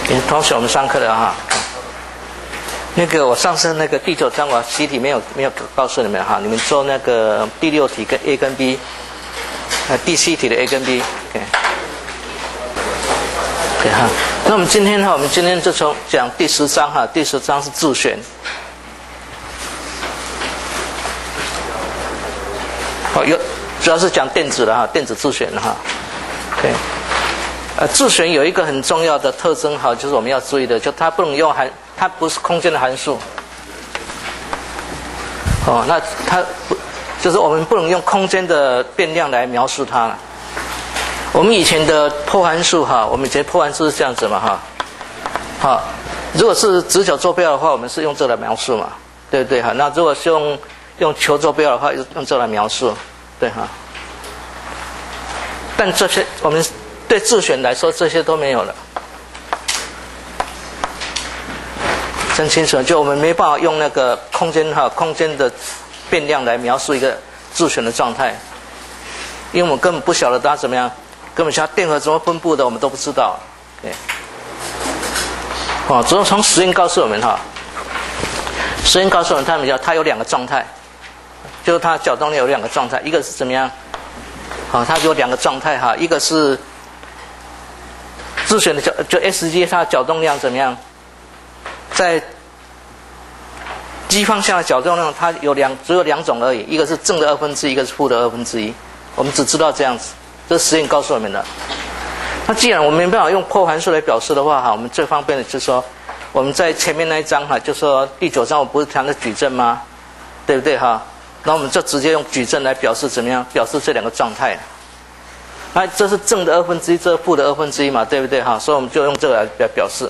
同学，我们上课了哈。那个我上次那个第9章我习题没有告诉你们哈，你们做那个第6题跟 A 跟 B， 第7题的 A 跟 B， OK， 对哈。那我们今天就从讲第10章哈，第10章是自选。主要是讲电子的哈，电子自选的哈。OK， 自选有一个很重要的特征哈，就是我们要注意的，就它不能用它不是空间的函数。那它不就是我们不能用空间的变量来描述它了。我们以前的破函数哈，我们以前破函数是这样子嘛哈。好，如果是直角坐标的话，我们是用这来描述嘛，对不对哈？那如果是用球坐标的话，用这来描述，对哈。但这些我们对自选来说，这些都没有了。真清楚，就我们没办法用那个空间的变量来描述一个自选的状态，因为我们根本不晓得它怎么样，根本像电荷怎么分布的，我们都不知道。对，主要从实验告诉我们哈，实验告诉我们它有2个状态，就是它角动量有2个状态，一个是怎么样？它有2个状态哈，一个是自选的就 SG 它的角动量怎么样？在G 方向的角动量，它只有2种而已，一个是正的1/2，一个是负的1/2。我们只知道这样子，这实验告诉我们的。那既然我们没办法用破函数来表示的话哈，我们最方便的就是说，我们在前面那一章哈，就说第9章我不是谈的矩阵吗？对不对哈？那我们就直接用矩阵来表示怎么样？表示这2个状态。那这是正的1/2，这是负的1/2嘛，对不对哈？所以我们就用这个来表示。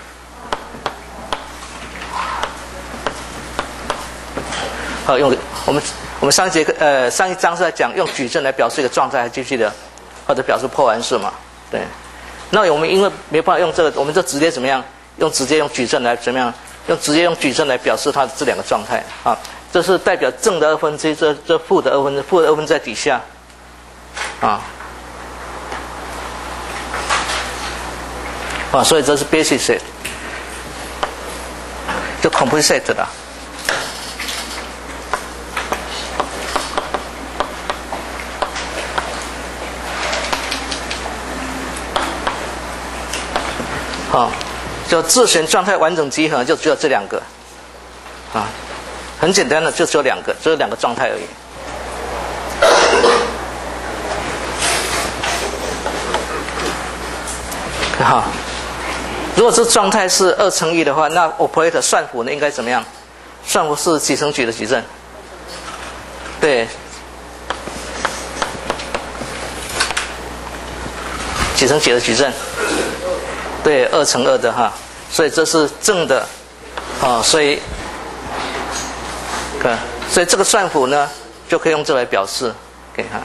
好，用我们上一章是在讲用矩阵来表示一个状态，还记不记得？或者表示破函数嘛？对。那我们因为没办法用这个，我们就直接怎么样？直接用矩阵来怎么样？直接用矩阵来表示它的这2个状态啊。这是代表正的1/2，这负的1/2，负的1/2在底下啊。所以这是 basic set， 就 complete set 的。就自选状态完整集合就只有这2个啊，很简单的，就只有2个，只有2个状态而已。好，如果这状态是2乘1的话，那 operator 算符呢应该怎么样？算符是几乘几的矩阵？对，几乘几的矩阵？对，2乘2的哈，所以这是正的，所以这个算符呢，就可以用这来表示，给它。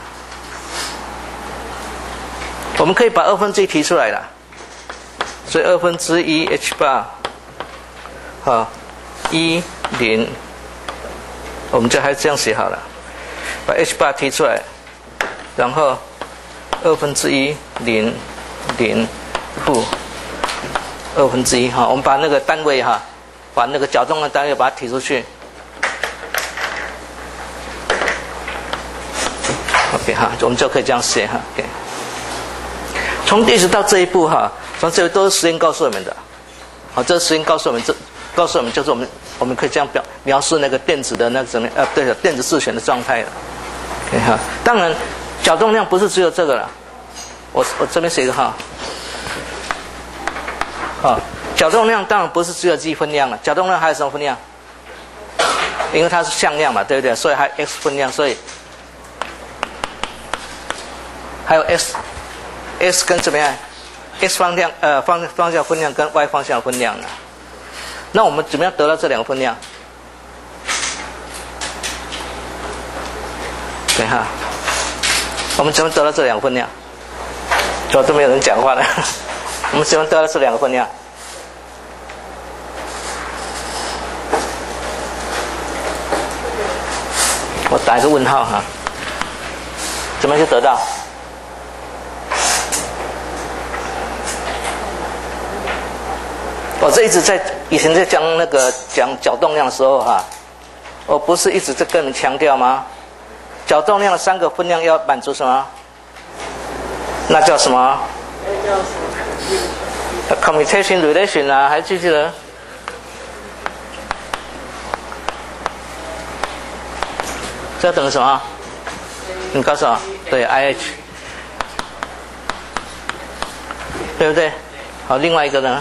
我们可以把1/2提出来了，所以1/2 h bar， 10，我们就还是这样写好了，把 h bar 提出来，然后1/10 负1/2哈，我们把那个单位哈，把那个角动的单位把它提出去。OK 哈，我们就可以这样写哈。OK， 从一直到这一步哈，从这都是实验告诉我们的。好，这实验告诉我们就是我们可以这样描述那个电子的那个怎么对的电子自选的状态了。OK 哈，当然角动量不是只有这个了，我这边写一个哈。角动量当然不是只有 G 分量了，角动量还有什么分量？因为它是向量嘛，对不对？所以还有 x 分量，所以还有 x 跟怎么样 ？x 方向方向分量跟 y 方向分量呢？那我们怎么样得到这2个分量？对哈，我们怎么得到这2个分量？怎么都没有人讲话了？我们怎么得到这2个分量？我打一个问号哈，怎么就得到？ 我这一直以前在讲角动量的时候哈，我不是一直在跟你们强调吗？角动量的3个分量要满足什么？那叫什么？那叫什么 ？commutation relation 啊，还记不记得？这等于什么？你告诉我，对 ，IH， 对不对？好，另外一个呢？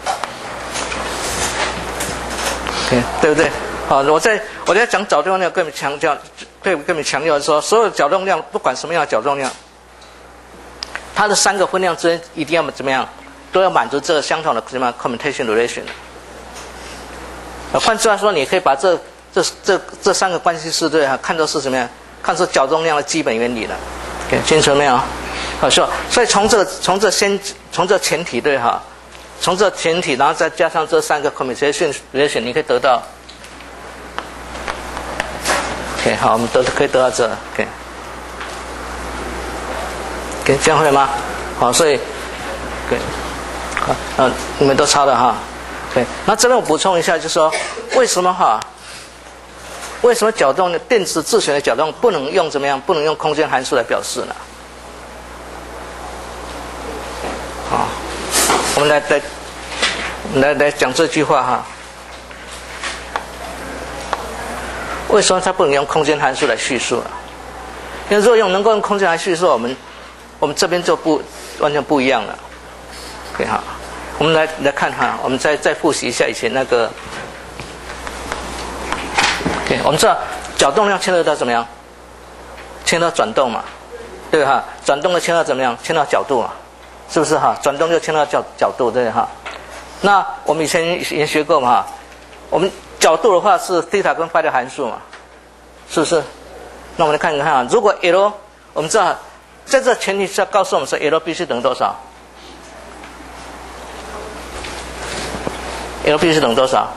对不对？好，我在讲角动量，跟你们强调，跟你们强调说，所有角动量，不管什么样的角动量，它的3个分量之间一定要怎么样，都要满足这个相同的什么 commutation relation。换句话说，你可以把这3个关系式对哈，看作是什么样？看作角动量的基本原理了。清楚没有？好，所以从这前提对哈。从这前提，然后再加上这3个 commutation relation， 你可以得到 ，OK， 好，我们可以得到这 ，OK， 这样会吗？好，所以 ，OK， 好，你们都抄了哈 ，OK， 那这边我补充一下，就是说，为什么角动的电子自旋的角动不能用怎么样？不能用空间函数来表示呢？好。我们来讲这句话哈。为什么它不能用空间函数来叙述呢？因为如果能够用空间来叙述，我们这边就完全不一样了。OK 哈，我们来看哈，我们再复习一下以前那个。OK， 我们知道角动量牵涉到怎么样？牵涉到转动嘛，对哈？转动的牵涉到怎么样？牵涉到角度嘛。是不是哈？转动就牵到角度，对哈？那我们以前也学过嘛哈？我们角度的话是 θ 跟 φ 的函数嘛，是不是？那我们来看看啊，如果 L， 我们知道在这前提下告诉我们说 L 必须等于多少 ？L 必须等于多少？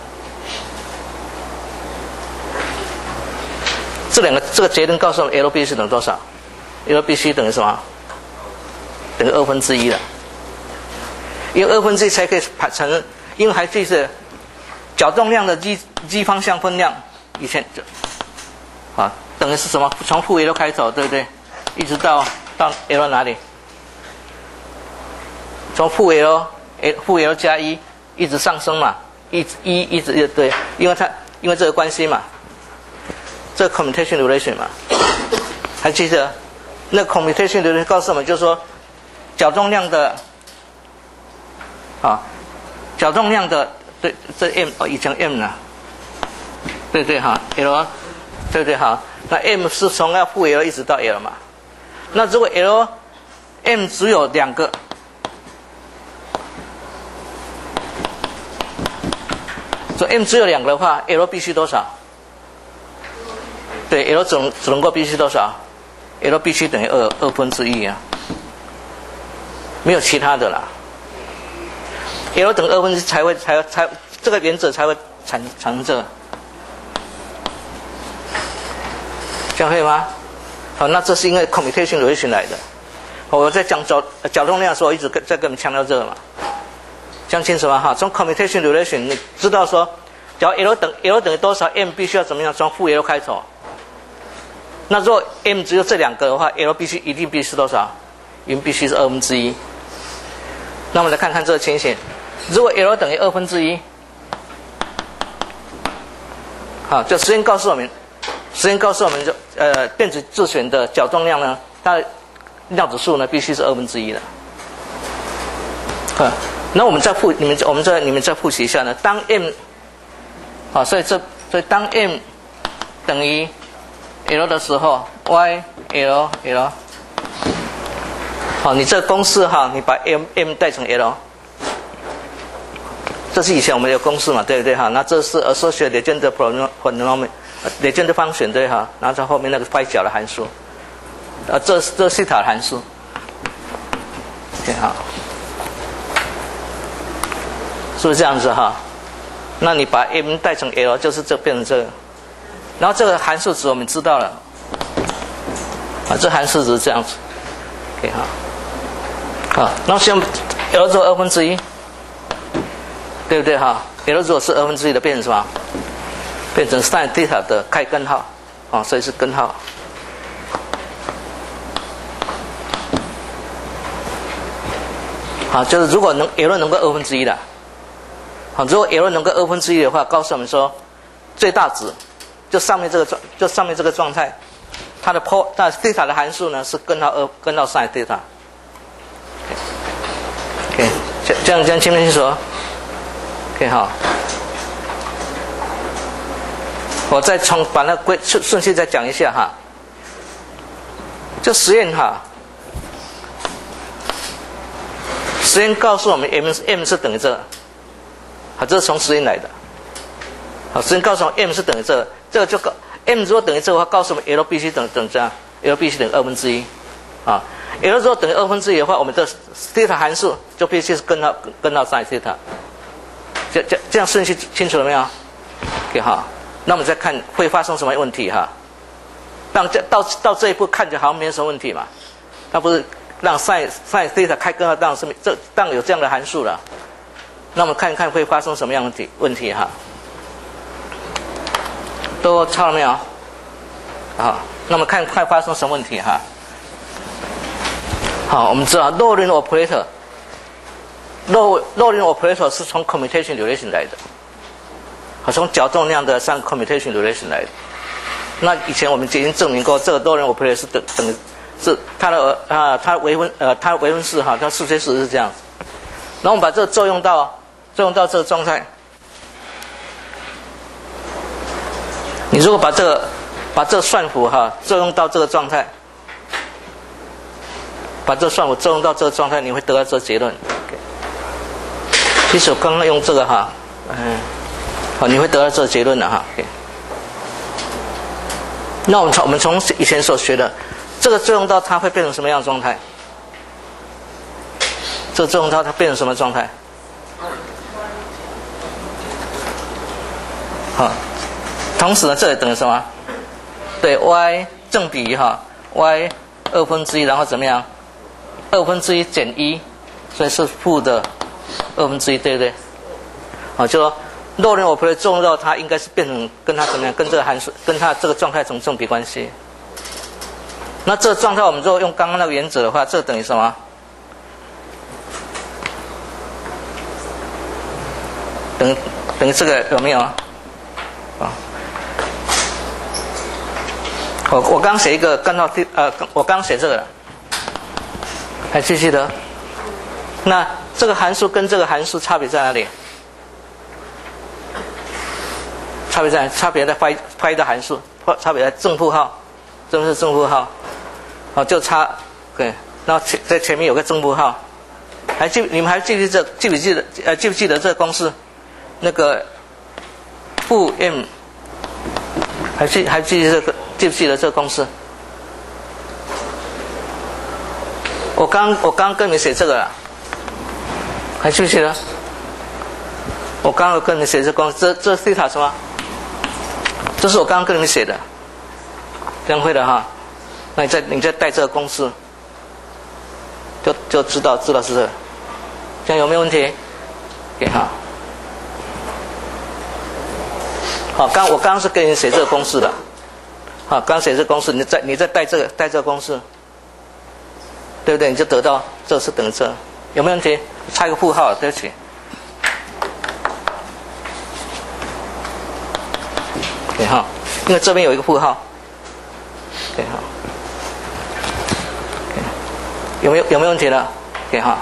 这个结论告诉我们 L 必须等于多少 ？L 必须等于什么？等于1/2了，因为1/2才可以产生，因为还记得角动量的 g 方向分量，以前等于是什么？从负 L 开头，对不对？一直到 L 哪里？从负 L 加1一直上升嘛，一直对，因为这个关系嘛，这个 commutation relation 嘛，还记得那 commutation relation 告诉我们就是说。角动量的对，这 m 以前 m 呢，对哈 L， 对哈，那 m 是从要负 L 一直到 L 嘛，那如果 m 只有2个，所以 m 只有2个的话 ，L 必须多少？对 ，L 只能够必须多少 ？L 必须等于1/2啊。没有其他的啦 ，L 等于1/2才这个原则才会产生这个，这样可以吗？好，那这是因为 commutation relation 来的。我在讲角动量的时候，我一直在跟你们强调这个嘛，讲清楚吗？哈，从 commutation relation 你知道说，只要 L 等于多少 ，m 必须要怎么样？从负 L 开头。那如果 m 只有这2个的话 ，L 一定必须多少？因为必须是1/2。那我们来看看这个情形，如果 L 等于1/2，好，就实验告诉我们就电子自旋的角动量呢，它的量子数呢必须是1/2的。那我们再复习一下呢，当 m， 好，所以当 m 等于 L 的时候 ，y L。好，你这个公式哈，你把 m 代成 L， 这是以前我们有公式嘛，对不对哈？那这是 associated Legendre polynomial Legendre function 对哈？然后在后面那个 phi 角的函数，这是西塔的函数。OK 好，是不是这样子哈？那你把 m 代成 L， 就是变成这个，然后这个函数值我们知道了，这函数值是这样子。OK 好。好，那现在 L 做1/2， 对不对哈 ？L 如果是1/2的，变成什么？变成 sin θ 的开根号，啊，所以是根号。好，就是如果L 能够1/2的，好，如果L 能够1/2的话，告诉我们说，最大值就上面这个状态，它的θ 的函数呢是根号sin θ。OK， 这样清不清楚 ？OK 好，我再把那顺序再讲一下哈。这实验哈。实验告诉我们 m 是等于这个，好，这是从实验来的。好，实验告诉我们 m 是等于这个，这个就m 如果等于这个的话，告诉我们 L 必须等这样 ，L 必须等于1/2啊。L 如果等于1/2的话，我们的 θ 函数就必须是根号sin θ。这样顺序清楚了没有 ？OK 哈，那我们再看会发生什么问题哈？到这一步看着好像没有什么问题嘛，那不是？让 sin θ 开根号当有这样的函数了，那我们看看会发生什么样的问题哈？都抄了没有？好，那么看发生什么问题哈？好，我们知道 Lorentz operator，Lorentz operator 是从 commutation relation 来的，好，从角动量的上 commutation relation 来的。那以前我们已经证明过，这个 Lorentz operator 是等于。是它的微分式哈，它数学式是这样子。然后我们把这个作用到这个状态，你如果把这个算符哈作用到这个状态，把这个算符作用到这个状态，你会得到这个结论。其实我刚刚用这个哈，好，你会得到这个结论的哈。那我们从以前所学的。这个作用到它会变成什么样的状态？这个作用到它变成什么状态？好，同时呢，这里等于什么？对 ，y 正比于哈 y 1/2，然后怎么样？1/2减1，所以是负的1/2，对不对？好，就说Lorentz operator作用到它应该是变成跟它怎么样？跟这个函数跟它这个状态成正比关系。那这个状态，我们如果用刚刚那个原则的话，这等于什么？等于这个有没有？啊，我刚写一个根号我刚写这个了，还记不记得？那这个函数跟这个函数差别在哪里？差别在phi的函数，差别在正负号，这是正负号。好，就差，对，然后在前面有个正负号，你们还记不记得这个公式？那个负 m， 记不记得这个公式？我刚跟你写这个了，还记不记得？我刚刚跟你写这公式，这θ什么？这是我刚刚跟你们写的，这样会的哈。那你再带这个公式，就知道是这个，这样有没有问题？给哈。好，我刚刚是跟你写这个公式的，好，刚写这个公式，你再带这个公式，对不对？你就得到这是等于这，有没有问题？差一个负号，对不起。给哈，因为这边有一个负号，给哈。有没有问题了？给哈。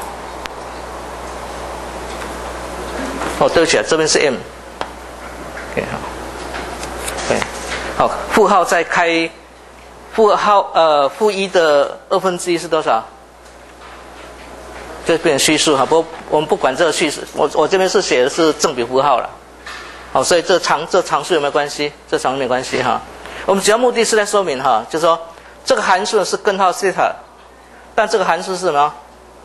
哦，对不起啊，这边是 m。给哈。对，好，负号再开，负1的1/2是多少？就变成虚数哈。不过我们不管这个虚数，我这边是写的是正比符号了。好，所以这常数有没有关系？这常数没关系哈。我们主要目的是在说明哈，就是说这个函数是根号西塔。但这个函数是什么？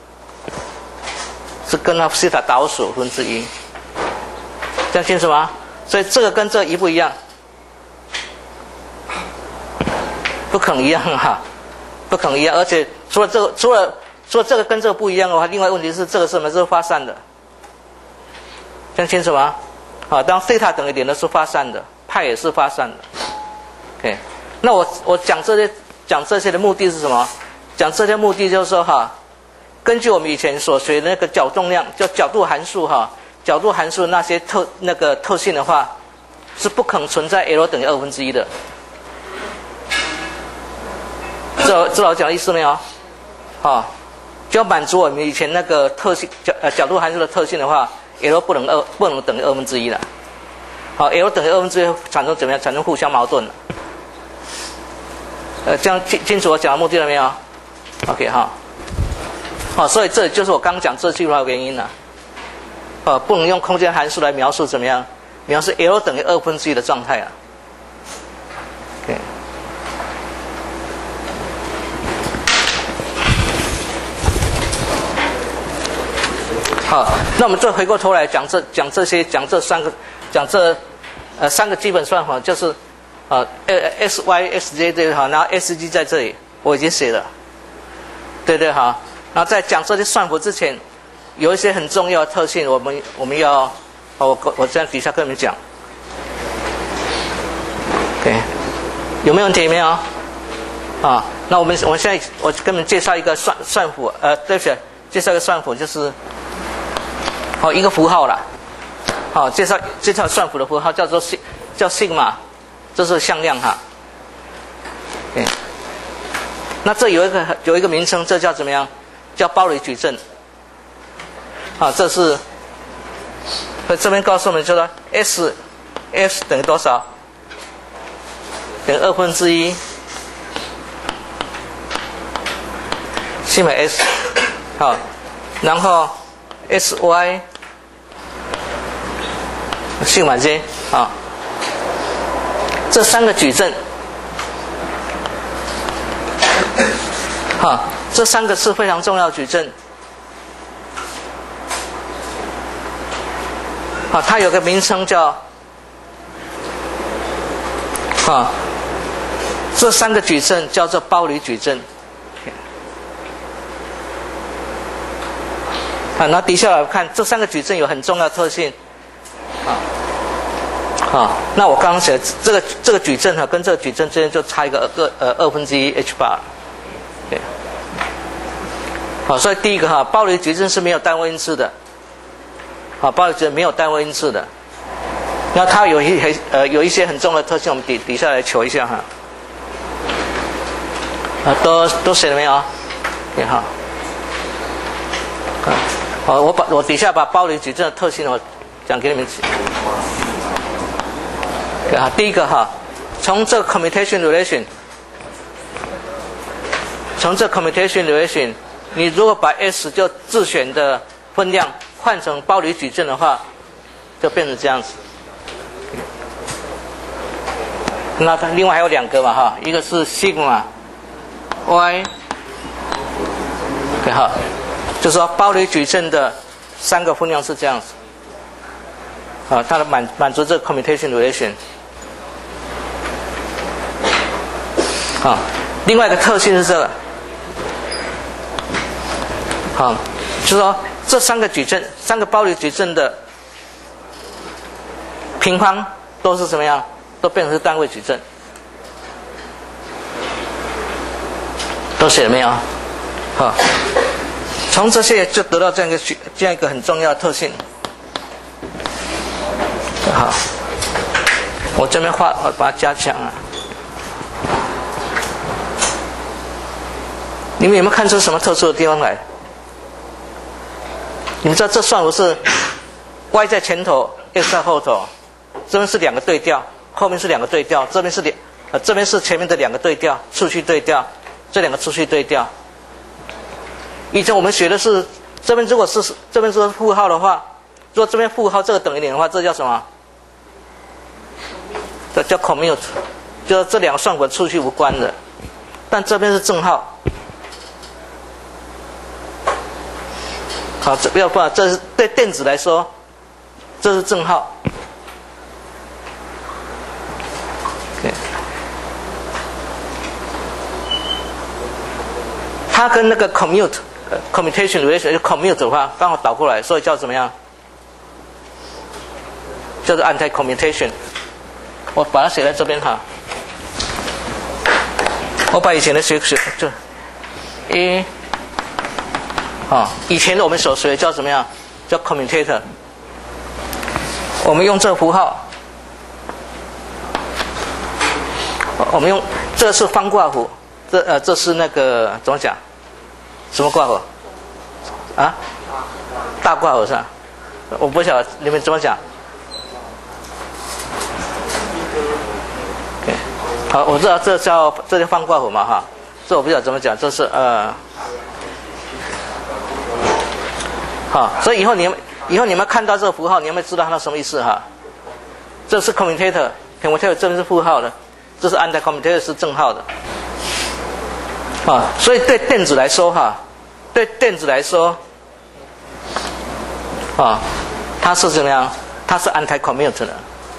是根号西塔倒数1/2，这样清楚吗？所以这个跟这个一不一样？不可能一样哈，不可能一样。而且除了这个跟这个不一样的话，另外问题是这个是什么？这是发散的， 这样清楚吗？好，当西塔等于0的是发散的，派也是发散的。OK， 那我讲这些的目的是什么？讲这些目的就是说哈，根据我们以前所学的那个角动量，叫角度函数哈，角度函数那些特性的话，是不可能存在 L 等于1/2的。知道我讲的意思没有？好，就要满足我们以前那个角度函数的特性的话 ，L 不能等于1/2了。好 ，L 等于1/2产生怎么样？产生互相矛盾了。这样清楚我讲的目的了没有 ？OK 哈。好，所以这就是我刚讲这句话的原因了。不能用空间函数来描述怎么样？描述 L 等于1/2的状态啊。OK。好，那我们再回过头来讲这三个基本算法，就是S Y S J 对哈，然后 S G 在这里我已经写了，对对哈。然后在讲这些算符之前，有一些很重要的特性，我们要我这样底下跟你们讲 ，OK， 有没有问题？没有啊？那我们现在我跟你们介绍一个算符，对不起，介绍一个算符就是。一个符号啦，介绍算符的符号叫 sigma， 这是向量哈。Okay， 那这有一个名称，这叫怎么样？叫包里矩阵。这是这边告诉我们，就说 S 等于多少？等于1/2 sigma S， 好，然后 SY。sigma J 这三个矩阵，这三个是非常重要的矩阵。它有个名称叫这三个矩阵叫做包里矩阵。那底下来看，这三个矩阵有很重要的特性。那我刚刚写的这个矩阵跟这个矩阵之间就差一个2/2 h-bar。对。所以第一个包里矩阵是没有单位因次的。包里矩阵没有单位因次的。那它有一些很重要的特性，我们底下来求一下哈。都写了没有？对哈。我底下把包里矩阵的特性我讲给你们。第一个从这个 commutation relation， 你如果把 S 就自选的分量换成包里矩阵的话，就变成这样子。那它另外还有两个嘛一个是 sigma y， 就是说包里矩阵的三个分量是这样子。它的满足这个 commutation relation。另外一个特性是这个，就是说这三个矩阵，三个包里矩阵的平方都是怎么样？都变成是单位矩阵。都写了没有？从这些就得到这样一个很重要的特性。好，我这边我把它加强啊。你们有没有看出什么特殊的地方来？你们知道这算符是 y 在前头 ，x 在后头，这边是两个对调，后面是两个对调，这边是前面的两个对调，次序对调，这两个次序对调。以前我们学的是这边如果是负号的话，如果这边负号这个等于0的话，这叫什么？这叫 commute， 就是这两个算符次序无关的。但这边是正号。要不然这是对电子来说，这是正号。它跟那个 commutation relation 就 commute 的话，刚好倒过来，所以叫怎么样？ 叫做 anti-commutation。我把它写在这边哈。我把以前的学就以前的我们所学叫怎么样？叫 commutator。我们用这个符号，我们用这是方卦符，这是那个怎么讲？什么卦符？啊？大卦符是吧？我不晓得你们怎么讲。好，我知道这叫方卦符嘛哈，这我不晓得怎么讲，这是好，所以以后你们看到这个符号，你们知道它什么意思哈？这是 commutator 这边是负号的，这是 anti-commutator 是正号的，所以对电子来说它是怎么样？它是 anti-commutator 的。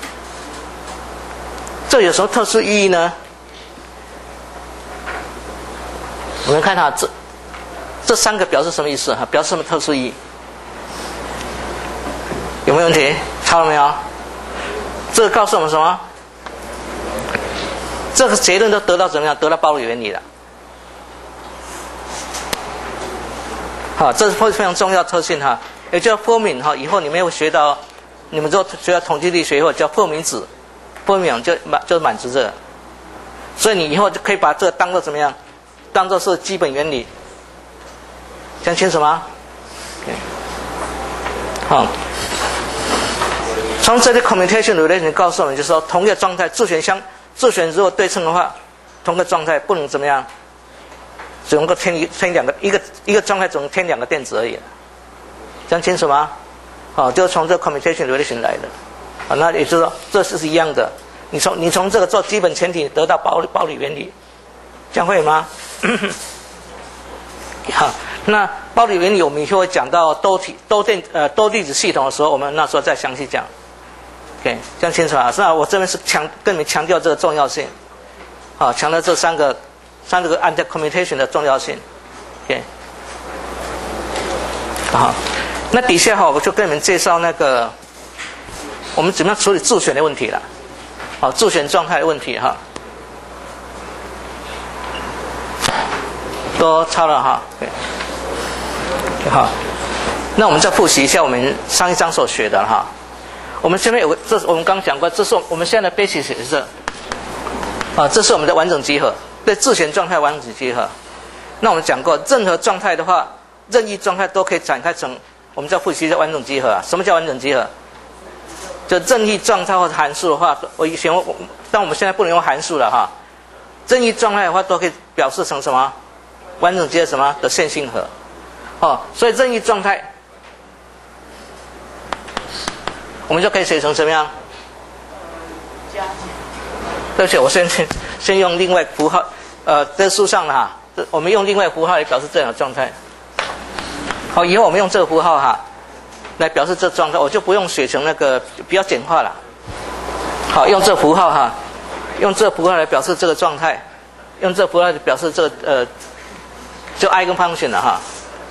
这有什么特殊意义呢？我们看它这三个表示什么意思哈？表示什么特殊意义？有没有问题？抄了没有？这个告诉我们什么？这个结论都得到怎么样？得到暴力原理了。好，这是非常重要的特性哈，也叫弗敏哈。以后你们会学到，你们就学到统计力学以后叫弗敏子，弗敏就满足这个，所以你以后就可以把这个当做怎么样？当做是基本原理，讲清楚吗？好。从这里 commutation relation 告诉我们，就是说同一个状态自旋如果对称的话，同一个状态不能怎么样，只能够添两个，一个状态只能添两个电子而已，讲清楚吗？就是从这个 commutation relation 来的，那也就是说这是一样的。你从这个做基本前提得到暴力原理，这样会吗？好，那暴力原理我们以后会讲到多粒子系统的时候，我们那时候再详细讲。OK， 这样清楚啊？是吧？我这边是跟你们强调这个重要性，强调这三个 anti-commutation 的重要性。OK， 好，那底下我就跟你们介绍那个我们怎么样处理自旋的问题了。自旋状态的问题哈，都抄了哈。Okay， 好，那我们再复习一下我们上一章所学的哈。我们现在这是我们刚讲过，这是我们现在的 basis 是这是我们的完整集合，对自旋状态完整集合。那我们讲过，任何状态的话，任意状态都可以展开成，我们叫复习一下完整集合啊。什么叫完整集合？就任意状态或者函数的话，但我们现在不能用函数了哈。任意状态的话，都可以表示成什么？完整集合什么的线性和。所以任意状态，我们就可以写成什么样？对不起，我先用另外符号，在书上哈，我们用另外符号来表示这样的状态。好，以后我们用这个符号哈，来表示这状态，我就不用写成那个比较简化了。好，用这符号哈，用这符号来表示这个状态，用这符号来表示这个就 eigenfunction 了哈。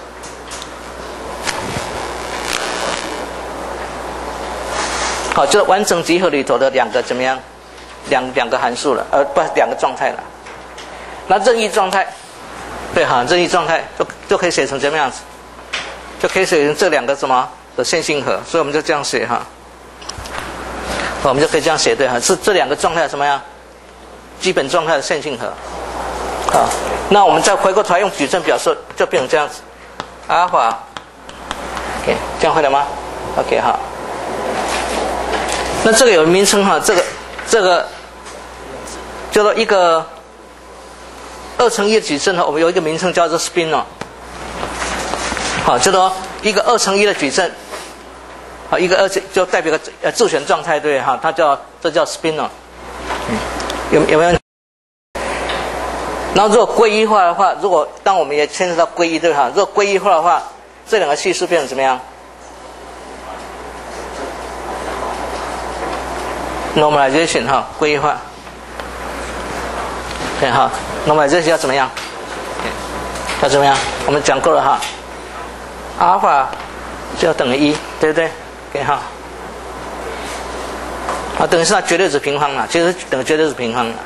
好，就是完整集合里头的两个怎么样？两个函数了，不，两个状态了。那任意状态，对哈，任意状态就可以写成怎么样子？就可以写成这两个什么的线性和，所以我们就这样写哈。我们就可以这样写对哈，是这两个状态什么样？基本状态的线性和。好，那我们再回过头来用矩阵表示，就变成这样子，阿尔法。OK， 这样会了吗 ？OK， 好。那这个有名称哈，这个叫做一个2×1的矩阵哈，我们有一个名称叫做 spinor。好，叫做一个2×1的矩阵。好，一个就代表个自旋状态对哈，这叫 spinor。有没有？然后如果归一化的话，当我们也牵扯到归一对哈，如果归一化的话，这两个系数变成怎么样？normalization 哈，归一化。对哈 ，normalization 要怎么样？要怎么样？我们讲过了哈，阿尔法就要等于1，对不对？OK 哈。 啊，等于是它绝对值平方啊，其实等于绝对值平方啊。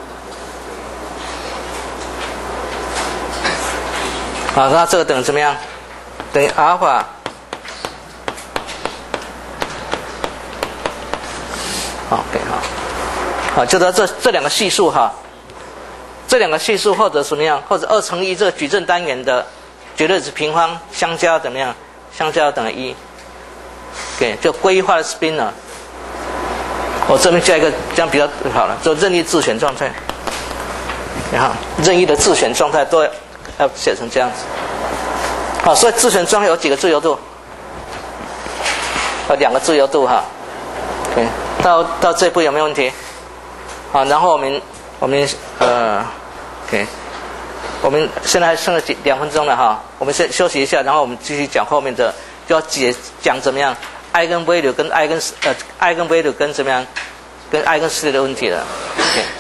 啊，那这个等于怎么样？等于阿尔法。OK 好，就说这两个系数哈，这两个系数或者什么样，或者2乘1这个矩阵单元的绝对值平方相加怎么样？相加等于1。OK， 就规划的 spinor。我这边加一个，这样比较好了，就任意自选状态。然后任意的自选状态都要写成这样子。好，所以自选状态有几个自由度？有2个自由度哈。OK， 到这一步有没有问题？好，然后我们OK， 我们现在还剩了2分钟了哈，我们先休息一下，然后我们继续讲后面的，就要讲怎么样eigenvalue 跟eigenvalue 跟怎么样跟eigenvalue的问题了。OK。